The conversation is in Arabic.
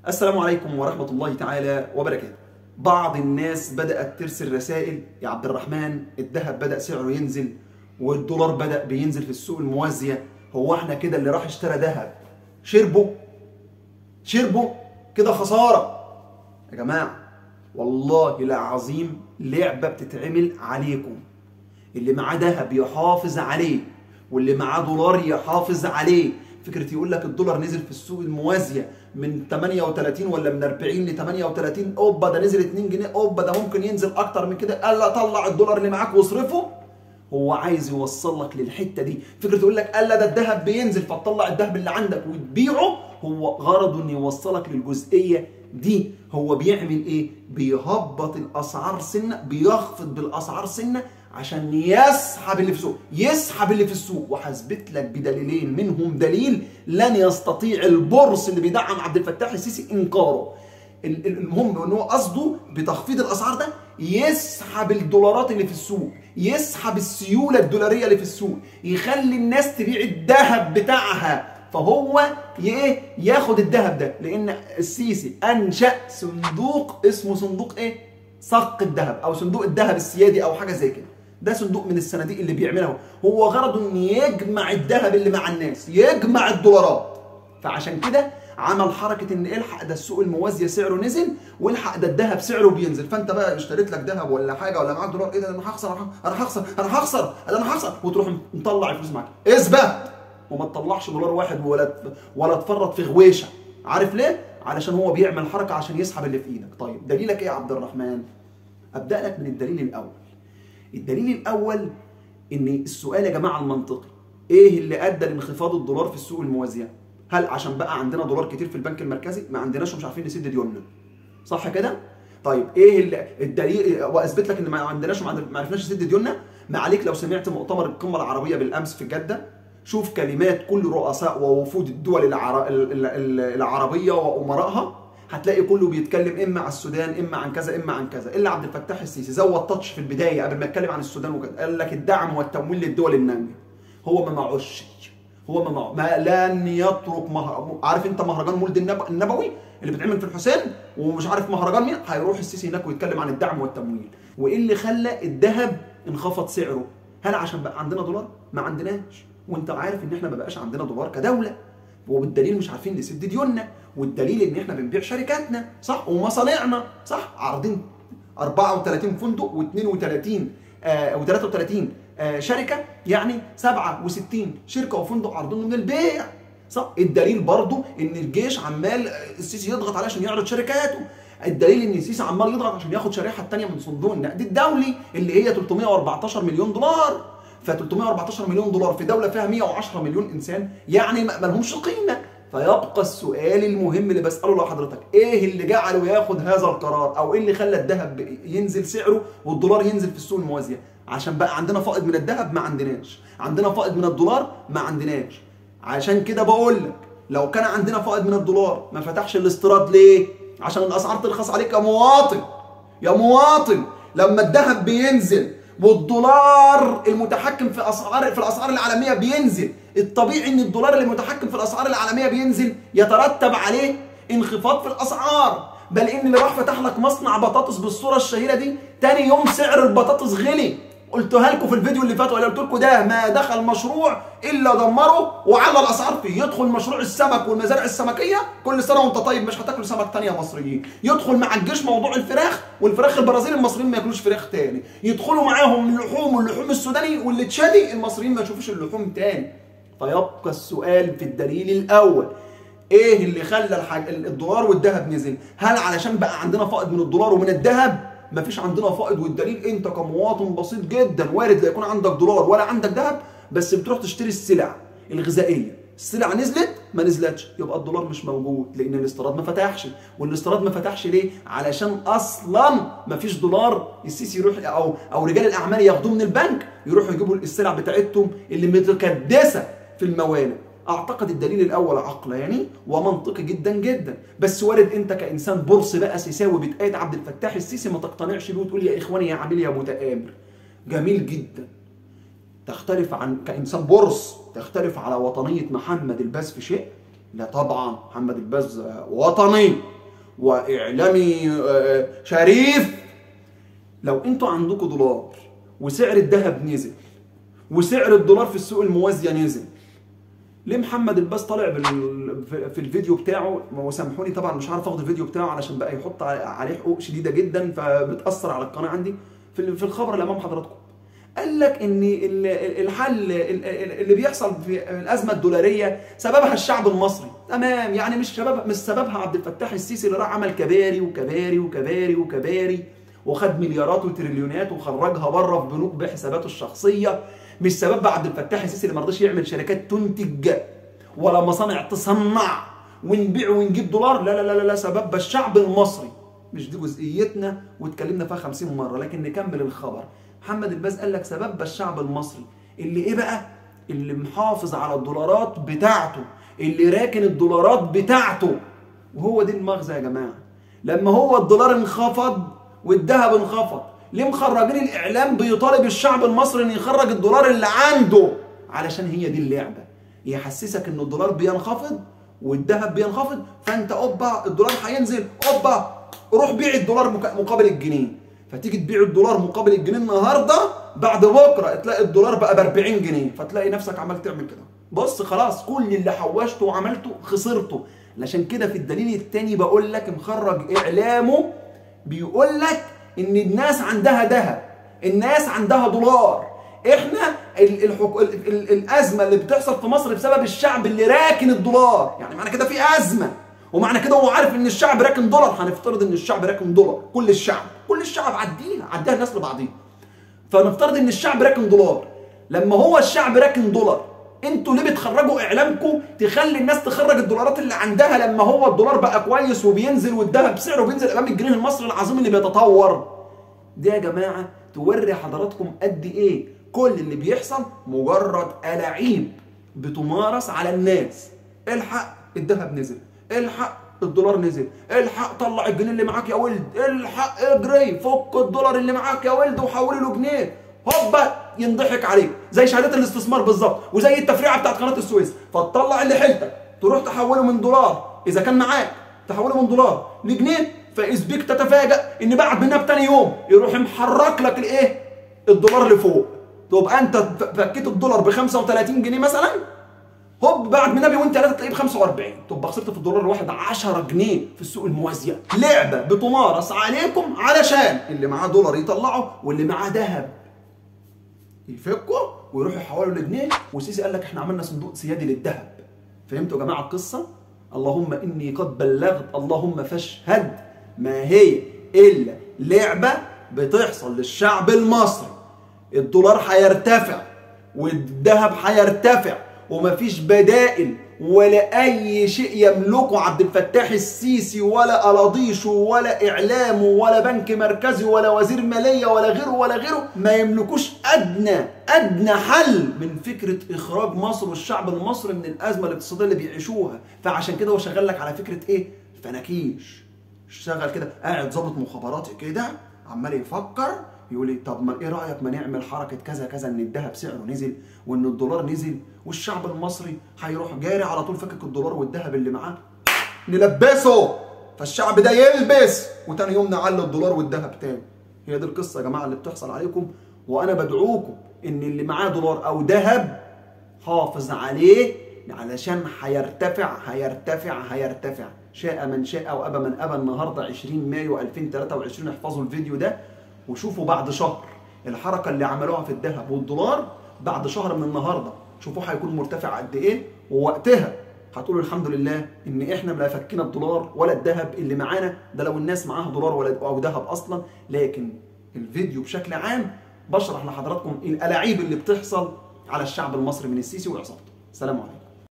السلام عليكم ورحمة الله تعالى وبركاته. بعض الناس بدأت ترسل رسائل: يا عبد الرحمن، الذهب بدأ سعره ينزل والدولار بدأ بينزل في السوق الموازية، هو احنا كده اللي راح اشترى ذهب شربه كده خسارة؟ يا جماعة والله العظيم لعبة بتتعمل عليكم. اللي معاه ذهب يحافظ عليه، واللي معاه دولار يحافظ عليه. فكرة يقول لك الدولار نزل في السوق الموازية من 38 ولا من 40 ل 38، اوبا ده نزل 2 جنيه، اوبا ده ممكن ينزل اكتر من كده، قال لا طلع الدولار اللي معاك واصرفه. هو عايز يوصل لك للحته دي. فكره يقول لك قال لا ده الذهب بينزل فتطلع الذهب اللي عندك وتبيعه، هو غرضه انه يوصلك للجزئيه دي. هو بيعمل ايه؟ بيهبط الاسعار سنه، بيخفض بالاسعار سنه عشان يسحب اللي في السوق. وهثبت لك بدليلين، منهم دليل لن يستطيع البورص اللي بيدعم عبد الفتاح السيسي انكاره. المهم ان هو قصده بتخفيض الاسعار ده يسحب الدولارات اللي في السوق، يسحب السيوله الدولاريه اللي في السوق، يخلي الناس تبيع الذهب بتاعها، فهو ياخد الذهب ده. لان السيسي انشأ صندوق اسمه صندوق صك الذهب، او صندوق الذهب السيادي، او حاجه زي كده. ده صندوق من الصناديق اللي بيعملها هو غرضه ان يجمع الذهب اللي مع الناس، يجمع الدولارات. فعشان كده عمل حركه ان الحق ده السوق الموازيه سعره نزل، والحق ده الذهب سعره بينزل. فانت بقى اشتريت لك ذهب ولا حاجه ولا معاك دولار، ايه ده انا هخسر، وتروح مطلع الفلوس معاك. اثبت وما تطلعش دولار واحد ولا تفرط في غويشه. عارف ليه؟ علشان هو بيعمل حركه عشان يسحب اللي في ايدك. طيب دليلك ايه يا عبد الرحمن؟ ابدا لك من الدليل الاول. الدليل الاول ان السؤال يا جماعه المنطقي: ايه اللي ادى لانخفاض الدولار في السوق الموازيه؟ هل عشان بقى عندنا دولار كتير في البنك المركزي ما عندناش ومش عارفين نسد ديوننا؟ صح كده؟ طيب ايه الدليل؟ واثبت لك ان ما عندناش وما عرفناش نسد ديوننا. ما عليك لو سمعت مؤتمر القمه العربيه بالامس في جده، شوف كلمات كل رؤساء ووفود الدول العربيه وامرائها، هتلاقي كله بيتكلم اما عن السودان، اما عن كذا، اما عن كذا. الا عبد الفتاح السيسي زود تاتش في البدايه قبل ما يتكلم عن السودان وكده، قال لك الدعم والتمويل للدول الناميه. هو ما معوش، لن يترك عارف انت مهرجان مولد النبوي اللي بيتعمل في الحسين ومش عارف مهرجان مين، هيروح السيسي هناك ويتكلم عن الدعم والتمويل. وايه اللي خلى الذهب انخفض سعره؟ هل عشان بقى عندنا دولار؟ ما عندناش. وانت عارف ان احنا ما بقاش عندنا دولار كدوله، وبالدليل مش عارفين نسد ديوننا، والدليل ان احنا بنبيع شركاتنا صح ومصانعنا صح، عارضين 34 فندق و32 او 33 شركه، يعني 67 شركه وفندق عارضين من البيع صح. الدليل برضو ان الجيش عمال السيسي يضغط عليه عشان يعرض شركاته. الدليل ان السيسي عمال يضغط عشان ياخد شريحه الثانيه من صندوق النقد الدولي اللي هي 314 مليون دولار. ف 314 مليون دولار في دوله فيها 110 مليون انسان، يعني ما لهمش قيمه. فيبقى السؤال المهم اللي بساله لحضرتك: ايه اللي جعله ياخد هذا القرار؟ او ايه اللي خلى الذهب ينزل سعره والدولار ينزل في السوق الموازيه؟ عشان بقى عندنا فائض من الذهب؟ ما عندناش. عندنا فائض من الدولار؟ ما عندناش. عشان كده بقول لك لو كان عندنا فائض من الدولار ما فتحش الاستيراد ليه؟ عشان الاسعار ترخص عليك يا مواطن. لما الذهب بينزل والدولار المتحكم في الاسعار العالميه بينزل، الطبيعي ان الدولار اللي متحكم في الاسعار العالميه بينزل، يترتب عليه انخفاض في الاسعار. بل ان اللي راح فتح لك مصنع بطاطس بالصوره الشهيره دي، تاني يوم سعر البطاطس غلي. قلتها لكم في الفيديو اللي فات، ولا قلت لكم ده ما دخل مشروع الا دمره وعلى الاسعار فيه. يدخل مشروع السمك والمزارع السمكيه، كل سنه وانت طيب مش هتاكلوا سمك تاني يا مصريين. يدخل مع الجيش موضوع الفراخ، والفراخ البرازيلي المصريين ما ياكلوش فراخ تاني. يدخلوا معاهم اللحوم واللحوم السوداني واللي تشادي، المصريين ما يشوفوش اللحوم تاني. فيبقى السؤال في الدليل الاول: ايه اللي خلى الدولار والذهب نزل؟ هل علشان بقى عندنا فائض من الدولار ومن الذهب؟ مفيش عندنا فائض. والدليل انت كمواطن بسيط جدا وارد لا يكون عندك دولار ولا عندك ذهب، بس بتروح تشتري السلع الغذائيه. السلع نزلت ما نزلتش، يبقى الدولار مش موجود، لان الاستيراد ما فتحش. والاستيراد ما فتحش ليه؟ علشان اصلا مفيش دولار. السيسي يروح او رجال الاعمال ياخدوه من البنك، يروحوا يجيبوا السلع بتاعتهم اللي متكدسه في الموانئ. اعتقد الدليل الاول عقلاني ومنطقي جدا جدا، بس وارد انت كانسان بورصي بقى سيساوي بتأيد عبد الفتاح السيسي ما تقتنعش بيه وتقول يا اخواني يا عميل يا متآمر. جميل جدا. تختلف عن كانسان بورص، تختلف على وطنيه محمد الباز في شيء؟ لا طبعا، محمد الباز وطني واعلامي شريف. لو انتوا عندكم دولار وسعر الذهب نزل وسعر الدولار في السوق الموازيه نزل، ليه محمد الباز طالع في الفيديو بتاعه، وسامحوني طبعا مش عارف اخد الفيديو بتاعه علشان بقى يحط عليه حقوق شديده جدا فبتاثر على القناه عندي، في الخبر اللي امام حضراتكم قال لك ان الحل اللي بيحصل في الازمه الدولاريه سببها الشعب المصري. تمام، يعني مش سببها عبد الفتاح السيسي اللي راح عمل كباري وكباري وكباري وكباري وخد مليارات وتريليونات وخرجها بره في بنوك بحساباته الشخصيه. مش سببها عبد الفتاح السيسي اللي ما رضاش يعمل شركات تنتج ولا مصانع تصنع ونبيع ونجيب دولار. لا لا لا لا، سببها الشعب المصري. مش دي جزئيتنا واتكلمنا فيها 50 مره، لكن نكمل الخبر. محمد الباز قال لك سببها الشعب المصري اللي ايه بقى؟ اللي محافظ على الدولارات بتاعته، اللي راكن الدولارات بتاعته. وهو دي المغزى يا جماعه. لما هو الدولار انخفض والذهب انخفض، ليه مخرجين الاعلام بيطالب الشعب المصري ان يخرج الدولار اللي عنده؟ علشان هي دي اللعبه، يحسسك ان الدولار بينخفض والذهب بينخفض، فانت اوبا الدولار هينزل، اوبا روح بيع الدولار مقابل الجنيه. فتيجي تبيع الدولار مقابل الجنيه النهارده، بعد بكره تلاقي الدولار بقى ب 40 جنيه، فتلاقي نفسك عمال تعمل كده. بص خلاص كل اللي حوشته وعملته خسرته. علشان كده في الدليل الثاني بقول لك مخرج اعلامه بيقول لك ان الناس عندها ذهب، الناس عندها دولار. احنا الازمه اللي بتحصل في مصر بسبب الشعب اللي راكن الدولار. يعني معنى كده في ازمه، ومعنى كده هو عارف ان الشعب راكن دولار. هنفترض ان الشعب راكن دولار، كل الشعب عديها الناس لبعضيها. فنفترض ان الشعب راكن دولار. لما هو الشعب راكن دولار، انتوا ليه بتخرجوا اعلامكم تخلي الناس تخرج الدولارات اللي عندها لما هو الدولار بقى كويس وبينزل والذهب سعره بينزل امام الجنيه المصري العظيم اللي بيتطور؟ دي يا جماعه توري حضراتكم قد ايه كل اللي بيحصل مجرد ألاعيب بتمارس على الناس. الحق الذهب نزل، الحق الدولار نزل، الحق طلع الجنيه اللي معاك يا ولد، الحق اجري فك الدولار اللي معاك يا ولد وحوله له جنيه، هوبا ينضحك عليك زي شهادات الاستثمار بالظبط، وزي التفريعه بتاعت قناه السويس. فتطلع اللي حيلتك تروح تحوله من دولار اذا كان معاك، تحوله من دولار لجنيه، فاذ بيك تتفاجأ ان بعد منها بتاني يوم يروح محرك لك الايه؟ الدولار لفوق. تبقى انت فكيت الدولار ب 35 جنيه مثلا، هوب بعد منها بيومين ثلاثه تلاقيه ب 45، تبقى خسرت في الدولار الواحد 10 جنيه في السوق الموازيه. لعبه بتمارس عليكم علشان اللي معاه دولار يطلعه واللي معاه ذهب يفكه ويروحوا يحولوا لجنيه. والسيسي قال لك احنا عملنا صندوق سيادي للذهب. فهمتوا يا جماعه القصه؟ اللهم اني قد بلغت اللهم فاشهد. ما هي الا لعبه بتحصل للشعب المصري. الدولار هيرتفع والذهب هيرتفع ومفيش بدائل ولا اي شيء يملكه عبد الفتاح السيسي ولا اراضيشه ولا اعلامه ولا بنك مركزي ولا وزير ماليه ولا غيره ما يملكوش ادنى حل من فكره اخراج مصر والشعب المصري من الازمه الاقتصاديه اللي بيعيشوها. فعشان كده هو شغال لك على فكره ايه؟ فناكيش. اشتغل كده قاعد ظابط مخابراتي كده عمال يفكر يقول لي طب ما ايه رايك ما نعمل حركه كذا كذا، ان الذهب سعره نزل وان الدولار نزل والشعب المصري هيروح جاري على طول فكك الدولار والذهب اللي معاه نلبسه، فالشعب ده يلبس وتاني يوم نعلي الدولار والذهب تاني. هي دي القصه يا جماعه اللي بتحصل عليكم. وانا بدعوكم ان اللي معاه دولار او ذهب حافظ عليه علشان هيرتفع شاء من شاء وابى من ابى. النهارده 20 مايو 2023. احفظوا الفيديو ده وشوفوا بعد شهر الحركه اللي عملوها في الذهب والدولار. بعد شهر من النهارده شوفوا هيكون مرتفع قد ايه، ووقتها هتقولوا الحمد لله ان احنا لا فكينا الدولار ولا الذهب اللي معانا ده، لو الناس معاها دولار ولا او ذهب اصلا. لكن الفيديو بشكل عام بشرح لحضراتكم الالاعيب اللي بتحصل على الشعب المصري من السيسي وعصابته. سلام عليكم.